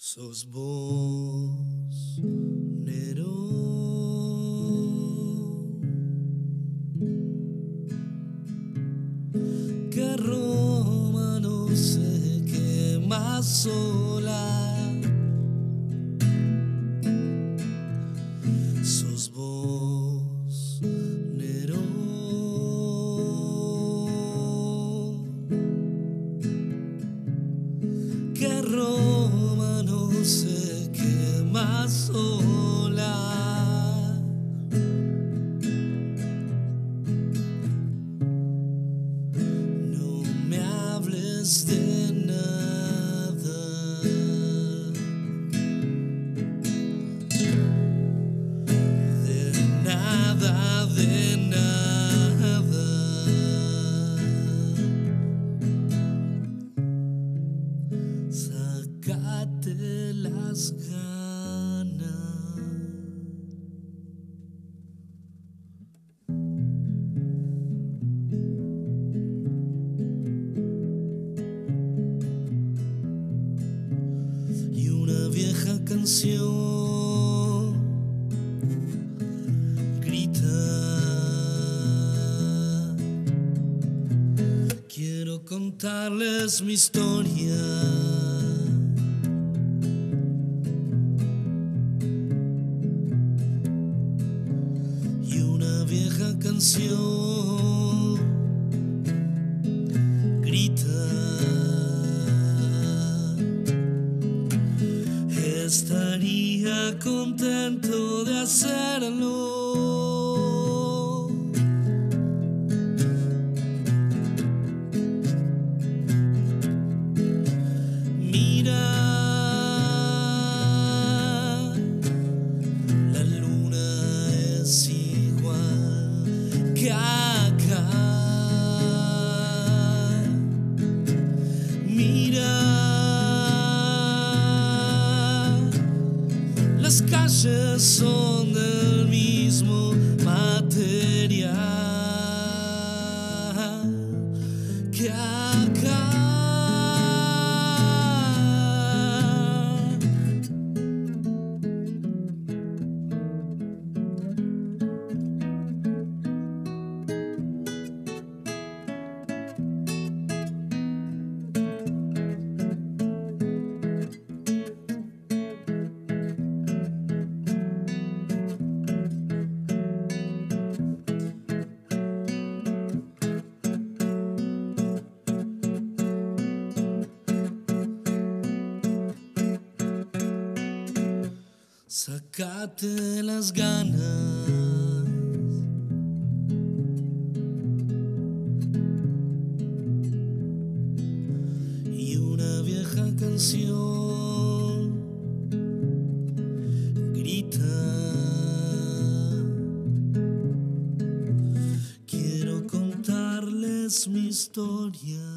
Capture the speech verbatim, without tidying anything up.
Sos vos, Nerón, que Roma no se quema sola. Sos vos, Nerón, que Roma no se quema sola. No me hables de nada, de nada, de nada. Sácate las ganas. Y una vieja canción grita: quiero contarles mi historia. Y una vieja canción grita: estaría contento de hacerlo. Mira, la luna es igual que acá. Mira, las calles son del mismo material que acá. Sácate las ganas. Y una vieja canción grita: quiero contarles mi historia.